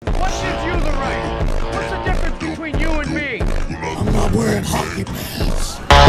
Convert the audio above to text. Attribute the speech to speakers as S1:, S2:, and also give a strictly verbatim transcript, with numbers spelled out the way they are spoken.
S1: What gives you the right? What's the difference between you and me?
S2: I'm not wearing hockey pads.